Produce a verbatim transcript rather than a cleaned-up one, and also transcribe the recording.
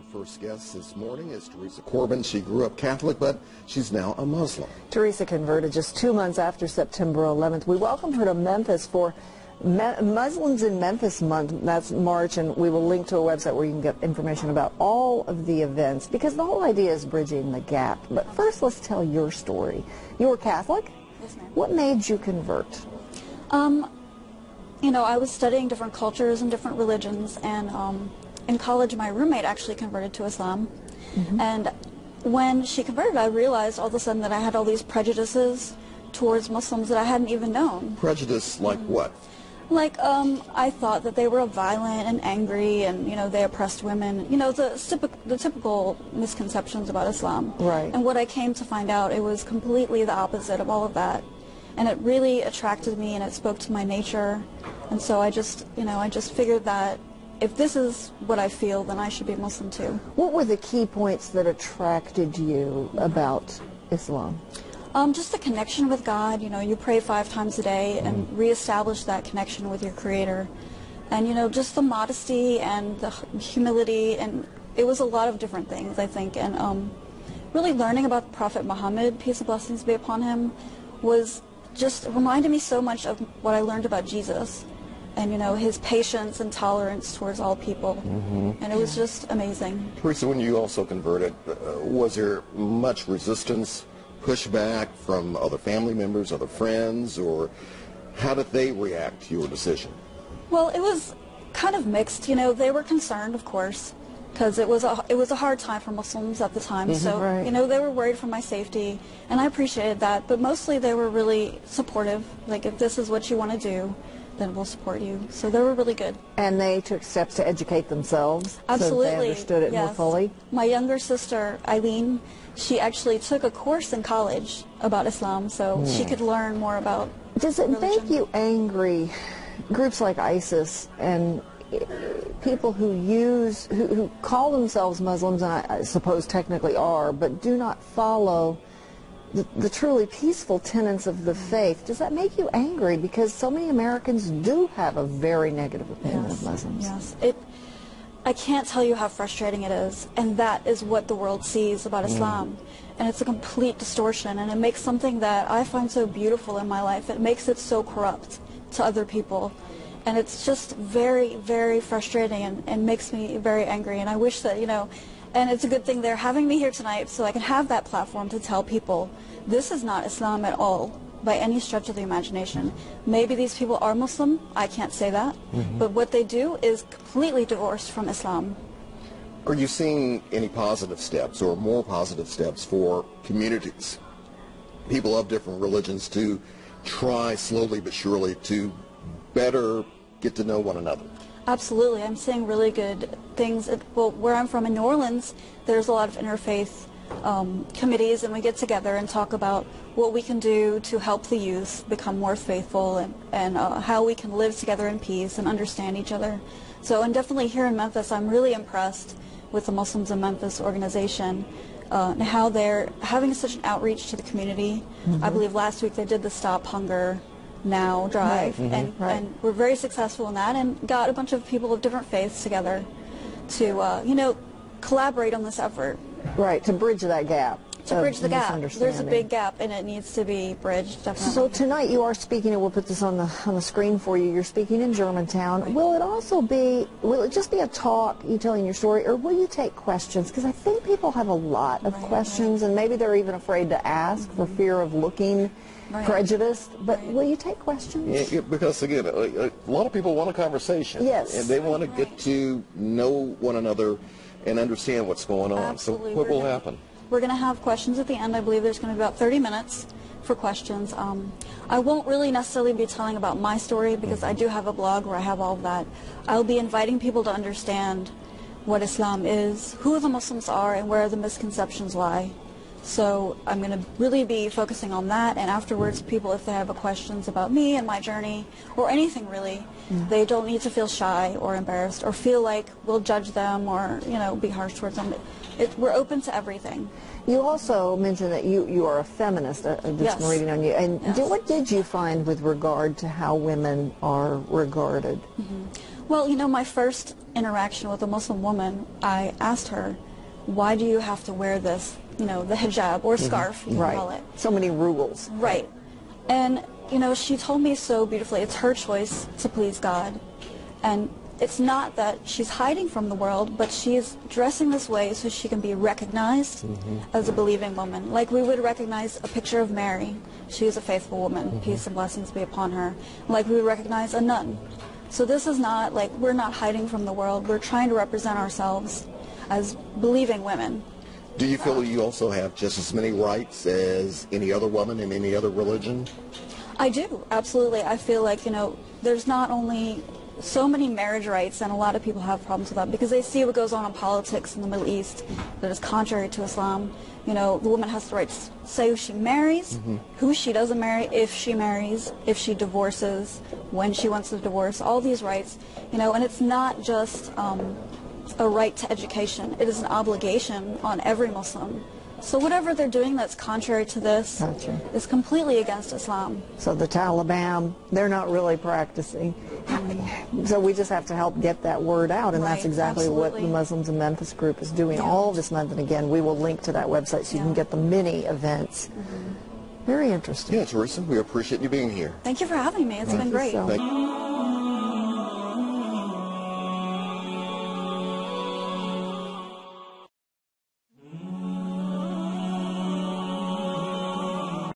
first guest this morning is Teresa Corbin. She grew up Catholic, but she's now a Muslim. Teresa converted just two months after September eleventh. We welcomed her to Memphis for Me Muslims in Memphis Month. That's March, and we will link to a website where you can get information about all of the events, because the whole idea is bridging the gap. But first, let's tell your story. You were Catholic? Yes, ma'am. What made you convert? Um, you know, I was studying different cultures and different religions, and um, in college my roommate actually converted to Islam. Mm-hmm. And when she converted, I realized all of a sudden that I had all these prejudices towards Muslims that I hadn't even known. Prejudice like mm-hmm. what? Like, um, I thought that they were violent and angry, and, you know, they oppressed women. You know, the, the typical misconceptions about Islam. Right. And what I came to find out, it was completely the opposite of all of that. And it really attracted me, and it spoke to my nature. And so I just, you know, I just figured that if this is what I feel, then I should be Muslim too. What were the key points that attracted you about Islam? Um, just the connection with God. You know, you pray five times a day and reestablish that connection with your Creator. And, you know, just the modesty and the humility, and it was a lot of different things, I think. And um, really learning about Prophet Muhammad, peace and blessings be upon him, was just reminded me so much of what I learned about Jesus. And, you know, his patience and tolerance towards all people. Mm-hmm. And it was just amazing. Teresa, when you also converted, uh, was there much resistance, pushback from other family members, other friends, or how did they react to your decision? Well, it was kind of mixed. You know, they were concerned, of course, because it was a it was a hard time for Muslims at the time. Mm-hmm, so, right. you know, they were worried for my safety, and I appreciated that. But mostly, they were really supportive. Like, if this is what you want to do, then we'll support you. So they were really good. And they took steps to educate themselves. Absolutely. So they understood it yes. more fully. My younger sister, Eileen, she actually took a course in college about Islam, so mm. she could learn more about Does it religion. make you angry, groups like ISIS and people who use, who, who call themselves Muslims, and I, I suppose technically are, but do not follow the, the truly peaceful tenets of the faith? Does that make you angry? Because so many Americans do have a very negative opinion yes. of Muslims. Yes. It, I can't tell you how frustrating it is, and that is what the world sees about Islam. Mm. And it's a complete distortion, and it makes something that I find so beautiful in my life, it makes it so corrupt to other people. And it's just very, very frustrating, and, and makes me very angry. And I wish that, you know, and it's a good thing they're having me here tonight so I can have that platform to tell people this is not Islam at all, by any stretch of the imagination. Maybe these people are Muslim, I can't say that, mm-hmm. but what they do is completely divorced from Islam. Are you seeing any positive steps or more positive steps for communities, people of different religions, to try slowly but surely to better get to know one another? Absolutely. I'm seeing really good things. Well, where I'm from in New Orleans, there's a lot of interfaith Um, committees, and we get together and talk about what we can do to help the youth become more faithful, and, and uh, how we can live together in peace and understand each other. So, and definitely here in Memphis, I'm really impressed with the Muslims in Memphis organization, uh, and how they're having such an outreach to the community. Mm-hmm. I believe last week they did the Stop Hunger Now drive, right. Mm-hmm. and, right. and we're very successful in that, and got a bunch of people of different faiths together to, uh, you know, collaborate on this effort. Right, to bridge that gap. To bridge the gap. There's a big gap, and it needs to be bridged, definitely. So tonight you are speaking, and we'll put this on the on the screen for you. You're speaking in Germantown. Right. Will it also be, will it just be a talk, you telling your story, or will you take questions? Because I think people have a lot of right, questions, right. and maybe they're even afraid to ask mm-hmm. for fear of looking right. prejudiced. But right. will you take questions? Yeah, yeah, because, again, a, a lot of people want a conversation. Yes. And they want to right. get to know one another and understand what's going on. Absolutely. So what we're will gonna, happen? We're going to have questions at the end. I believe there's going to be about thirty minutes for questions. Um, I won't really necessarily be telling about my story, because I do have a blog where I have all of that. I'll be inviting people to understand what Islam is, who the Muslims are, and where the misconceptions lie. So I'm going to really be focusing on that, and afterwards people, if they have questions about me and my journey, or anything really, yeah. they don't need to feel shy or embarrassed or feel like we'll judge them or, you know, be harsh towards them. It, we're open to everything. You also mentioned that you, you are a feminist, uh, just yes. reading on you. And yes. did, what did you find with regard to how women are regarded? Mm-hmm. Well, you know, my first interaction with a Muslim woman, I asked her, why do you have to wear this, you know, the hijab or scarf, you Right. call it. So many rules. Right. And, you know, she told me so beautifully, it's her choice to please God. And it's not that she's hiding from the world, but she is dressing this way so she can be recognized Mm-hmm. as a believing woman. Like we would recognize a picture of Mary. She is a faithful woman. Mm-hmm. Peace and blessings be upon her. Like we would recognize a nun. So this is not like we're not hiding from the world. We're trying to represent ourselves as believing women. Do you feel you also have just as many rights as any other woman in any other religion? I do, absolutely. I feel like, you know, there's not only so many marriage rights, and a lot of people have problems with that because they see what goes on in politics in the Middle East that is contrary to Islam. You know, the woman has the right to say who she marries, mm-hmm. who she doesn't marry, if she marries, if she divorces, when she wants to divorce, all these rights. You know, and it's not just um, a right to education. It is an obligation on every Muslim. So whatever they're doing that's contrary to this Gotcha. is completely against Islam. So the Taliban, they're not really practicing. So we just have to help get that word out, and Right, that's exactly what absolutely. the Muslims in Memphis group is doing Yeah. all this month. And again, we will link to that website so you Yeah. can get the mini events. Mm-hmm. Very interesting. Yeah, Teresa, we appreciate you being here. Thank you for having me. It's Thank been you great. so Thank you.